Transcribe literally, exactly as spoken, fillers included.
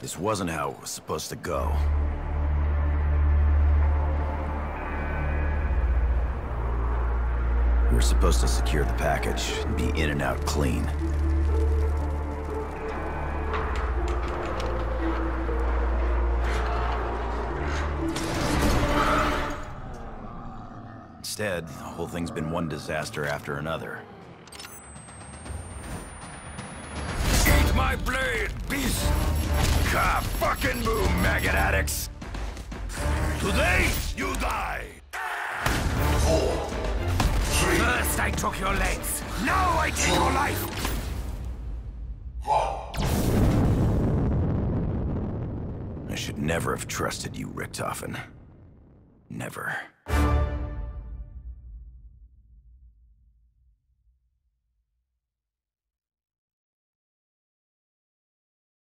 This wasn't how it was supposed to go. We were supposed to secure the package and be in and out clean. Instead, the whole thing's been one disaster after another. Eat my blade, beast! Ka fucking move, maggot addicts! Today, you die! Four, three... First I took your legs, now I take your life! I should never have trusted you, Richtofen. Never.